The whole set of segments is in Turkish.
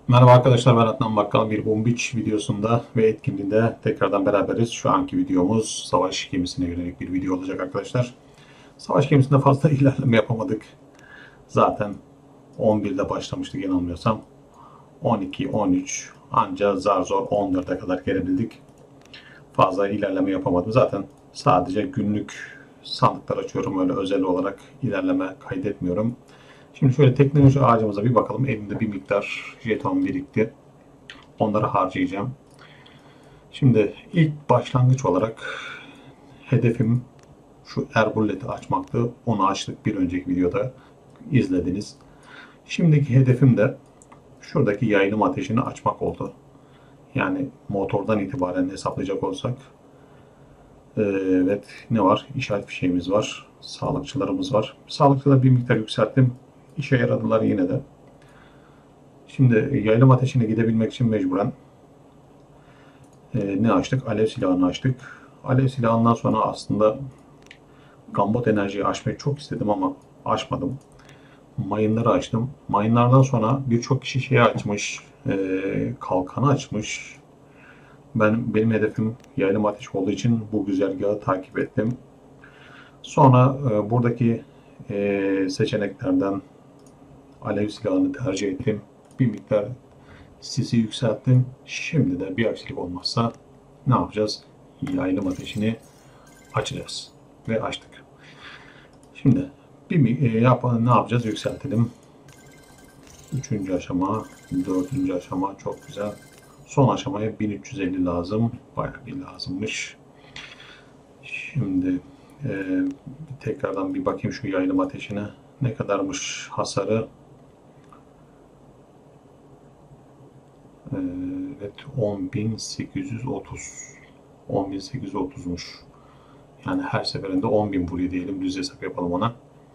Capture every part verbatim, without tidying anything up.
Merhaba arkadaşlar, ben Adnan Bakkal. Bir Boom Beach videosunda ve etkinliğinde tekrardan beraberiz. Şu anki videomuz savaş gemisine yönelik bir video olacak arkadaşlar. Savaş gemisinde fazla ilerleme yapamadık. Zaten on birde başlamıştık yanılmıyorsam. on iki, on üç, anca zar zor on dörde kadar gelebildik. Fazla ilerleme yapamadım. Zaten sadece günlük sandıklar açıyorum. Öyle özel olarak ilerleme kaydetmiyorum. Şimdi şöyle teknoloji ağacımıza bir bakalım. Elimde bir miktar jeton birikti. Onları harcayacağım. Şimdi ilk başlangıç olarak hedefim şu Erbullet'i açmaktı. Onu açtık bir önceki videoda izlediniz. Şimdiki hedefim de şuradaki yayılım ateşini açmak oldu. Yani motordan itibaren hesaplayacak olsak. Evet, ne var? İşaret fişeğimiz var. Sağlıkçılarımız var. Sağlıkçıları bir miktar yükselttim. İşe yaradılar yine de. Şimdi yayılım ateşine gidebilmek için mecburen e, ne açtık? Alev silahını açtık. Alev silahından sonra aslında gambot enerjiyi açmayı çok istedim ama açmadım. Mayınları açtım. Mayınlardan sonra birçok kişi şeyi açmış. E, kalkanı açmış. Ben benim hedefim yaylım ateş olduğu için bu güzergahı takip ettim. Sonra e, buradaki e, seçeneklerden alev silahını tercih ettim. Bir miktar sisi yükselttim. Şimdi de bir aksilik olmazsa ne yapacağız? Yaylım ateşini açacağız. Ve açtık. Şimdi bir e, yapalım, ne yapacağız? Yükseltelim. Üçüncü aşama, dördüncü aşama çok güzel. Son aşamaya bin üç yüz elli lazım. Bayağı bir lazımmış. Şimdi e, tekrardan bir bakayım şu yaylım ateşine. Ne kadarmış hasarı? Evet, on bin sekiz yüz otuz. on bin sekiz yüz otuzmuş. Yani her seferinde on bin vuruyor diyelim. Düz hesap yapalım ona.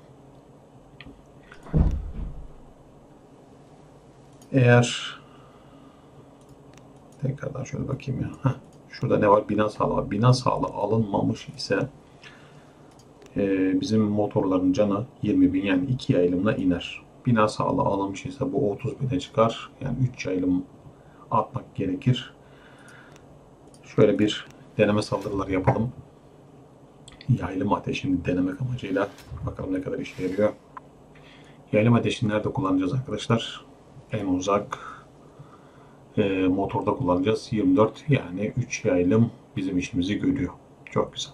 Eğer tekrardan şöyle bakayım ya. Heh, şurada ne var? Bina sağlığı var. Bina sağlığı alınmamış ise e, bizim motorların canı yirmi bin, yani iki yayılımla iner. Bina sağlığı alınmış ise bu otuz bine çıkar. Yani üç yayılım atmak gerekir. Şöyle bir deneme saldırıları yapalım. Yaylım ateşini denemek amacıyla bakalım ne kadar işe yarıyor. Yaylım ateşini nerede kullanacağız arkadaşlar? En uzak e, motorda kullanacağız. yirmi dört, yani üç yaylım bizim işimizi görüyor. Çok güzel.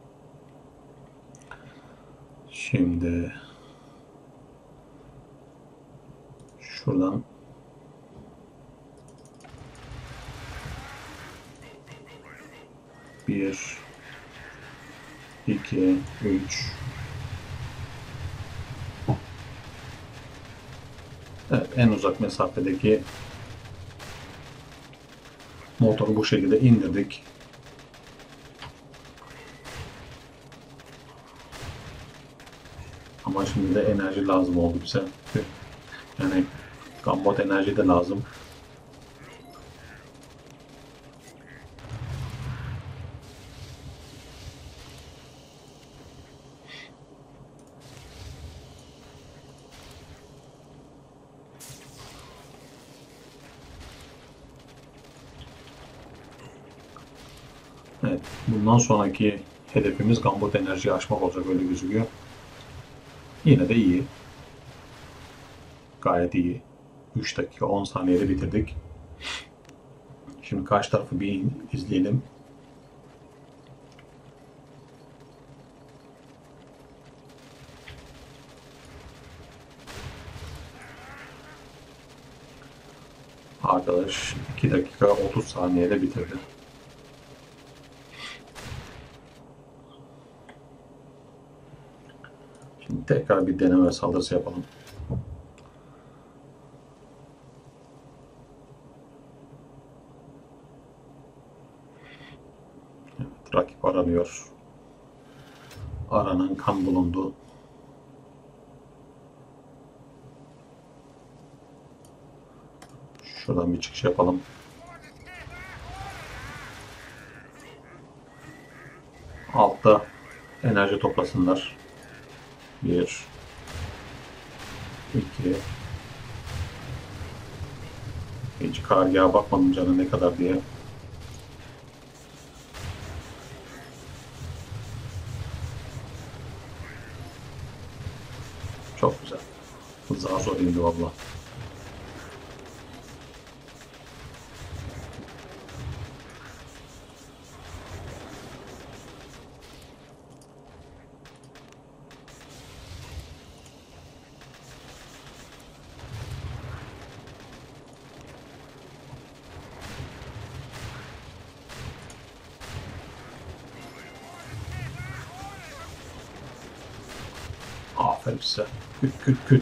Şimdi şuradan bir, iki, üç. Evet, en uzak mesafedeki motoru bu şekilde indirdik. Ama şimdi de enerji lazım oldu bize. Yani gambot enerji de lazım. Evet, bundan sonraki hedefimiz gambot enerjiyi aşmak olacak, öyle gözüküyor. Yine de iyi. Gayet iyi. üç dakika on saniyede bitirdik. Şimdi karşı tarafı bir izleyelim. Arkadaş iki dakika otuz saniyede bitirdi. Şimdi tekrar bir deneme saldırısı yapalım. Evet, rakip aranıyor. Aranan kan bulundu. Şuradan bir çıkış yapalım. Altta enerji toplasınlar. Bir, iki, Hiç kargağa bakmadım canı ne kadar diye. Çok güzel. Zar zor indi valla. Aferin size. Küt küt küt.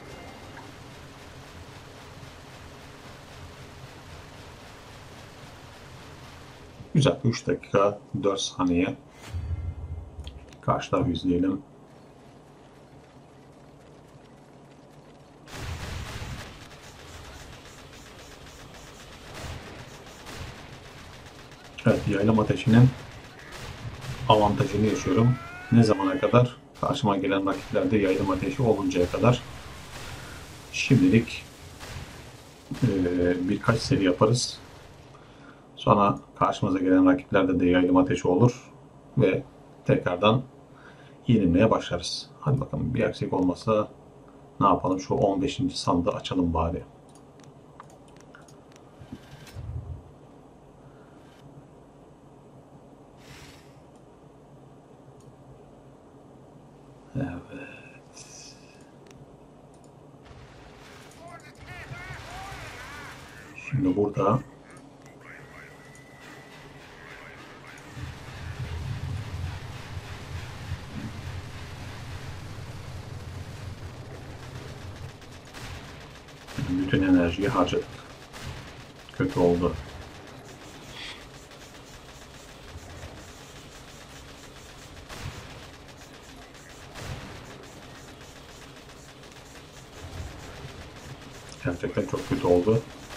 Güzel. üç dakika dört saniye. Karşı tarafı izleyelim. Evet, yaylım ateşinin avantajını yaşıyorum. Ne zamana kadar? Karşıma gelen rakiplerde yaylım ateşi oluncaya kadar. Şimdilik e, birkaç seri yaparız. Sonra karşımıza gelen rakiplerde de yaylım ateşi olur ve tekrardan yenilmeye başlarız. Hadi bakalım, bir aksilik olmasa ne yapalım? Şu on beşinci sandığı açalım bari. Evet. Şimdi burada bütün enerjiyi harcadık. Kötü oldu. Gerçekten çok kötü oldu.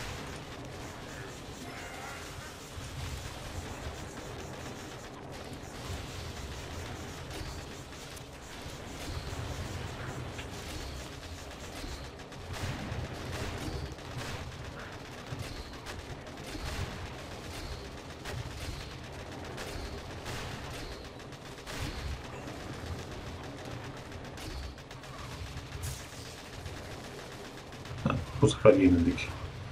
Bu sefer yenildik.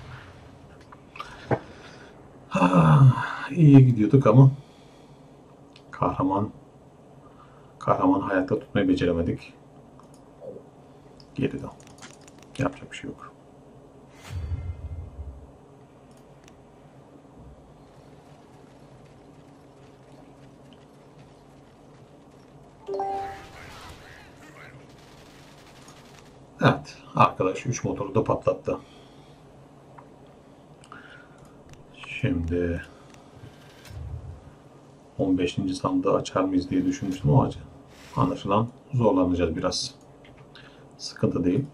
Ah, iyi gidiyorduk ama kahraman kahraman hayatta tutmayı beceremedik. Geride. Yapacak bir şey yok. Evet, arkadaş üç motoru da patlattı. Şimdi on beşinci sandığı açar mıyız diye düşünmüştüm ama anlaşılan zorlanacağız biraz. Sıkıntı değil.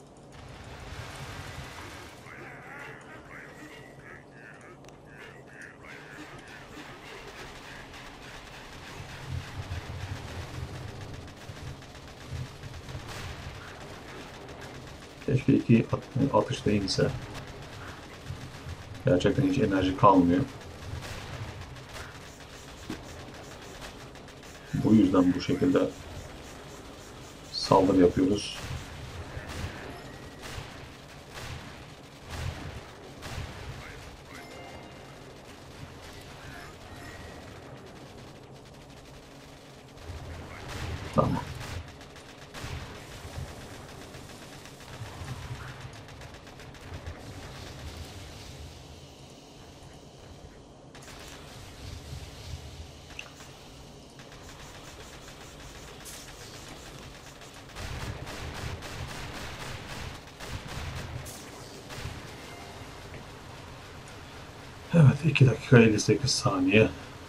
Keşke iki atışta inse. Gerçekten hiç enerji kalmıyor. Bu yüzden bu şekilde saldırı yapıyoruz. Tamam. Evet, iki dakika elli sekiz saniye.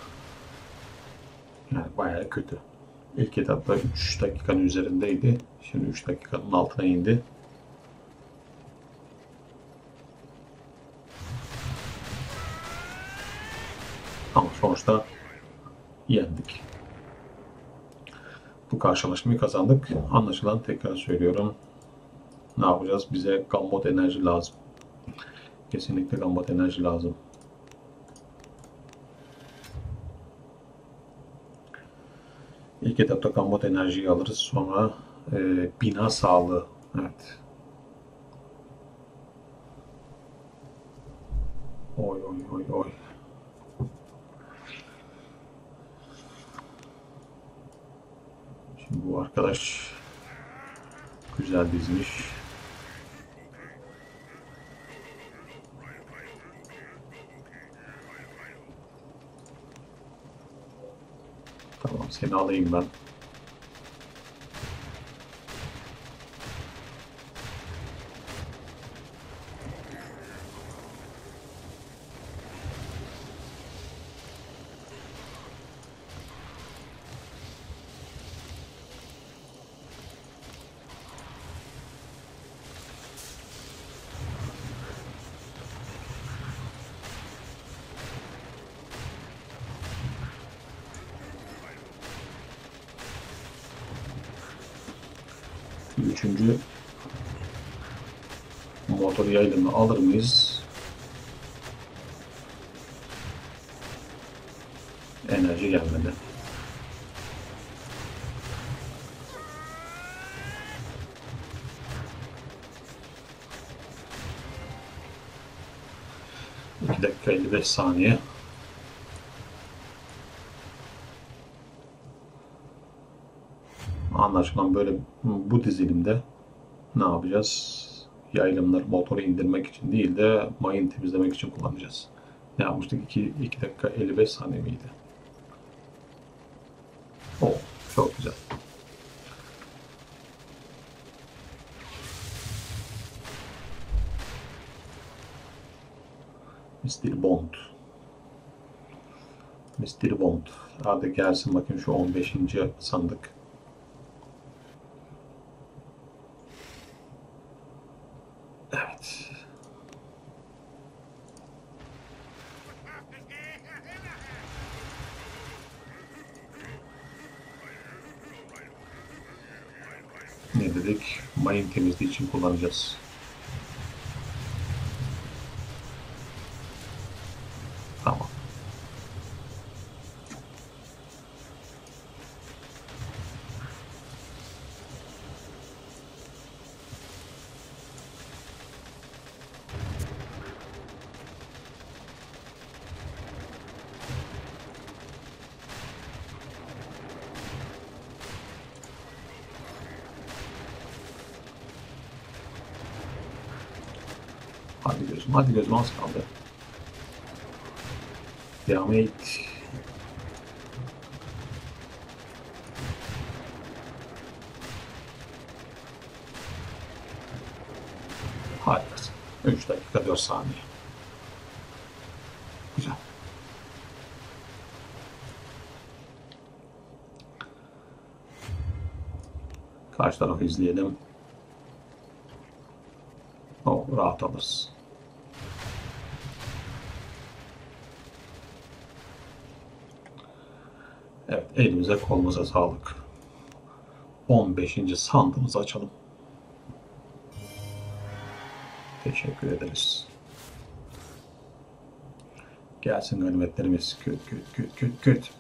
Yani bayağı kötü. İlk etapta üç dakikanın üzerindeydi. Şimdi üç dakikanın altına indi. Ama sonuçta yendik. Bu karşılaşmayı kazandık. Anlaşılan tekrar söylüyorum. Ne yapacağız? Bize gambot enerji lazım. Kesinlikle gambat enerji lazım. İlk etapta gambat enerjiyi alırız. Sonra e, bina sağlığı. Evet. Oy oy oy oy. Şimdi bu arkadaş güzel dizmiş. Tamam, seni alayım ben. Üçüncü motor yaylımı alır mıyız? Enerji gelmedi. iki dakika elli beş saniye. Anlaşılan böyle bu dizilimde ne yapacağız? Yaylımları motoru indirmek için değil de mayın temizlemek için kullanacağız. Ne yapmıştık? iki dakika elli beş saniye miydi? Oh, çok güzel. mister Bond. mister Bond. Hadi gelsin bakayım şu on beşinci sandık. Evet. Ne dedik? Mayın temizliği için kullanacağız. Tamam. Hadi gözüm, hadi gözüm, az kaldı. Devam et. Harikasın. üç dakika dört saniye. Güzel. Karşı tarafı izleyelim. O rahat alırız. Evet, elimize kolumuza sağlık. on beşinci sandığımızı açalım. Teşekkür ederiz. Gelsin ganimetlerimiz. Küt küt küt küt küt.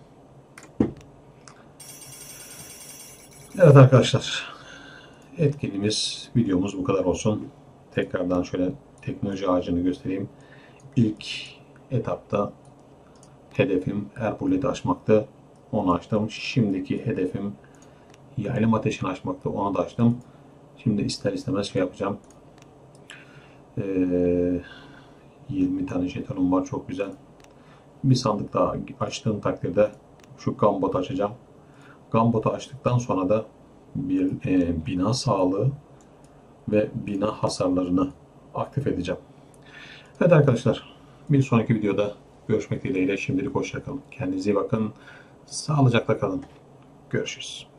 Evet arkadaşlar. Etkinliğimiz, videomuz bu kadar olsun. Tekrardan şöyle teknoloji ağacını göstereyim. İlk etapta hedefim Erbulet'i açmaktı. Onu açtım. Şimdiki hedefim yaylım ateşini açmaktı. Onu da açtım. Şimdi ister istemez şey yapacağım. Ee, yirmi tane jetonum var. Çok güzel. Bir sandık daha açtığım takdirde şu Gambot'u açacağım. Gambot'u açtıktan sonra da bir e, bina sağlığı ve bina hasarlarını aktif edeceğim. Evet arkadaşlar, bir sonraki videoda görüşmek dileğiyle. Şimdilik hoşça kalın. Kendinize iyi bakın. Sağlıcakla kalın. Görüşürüz.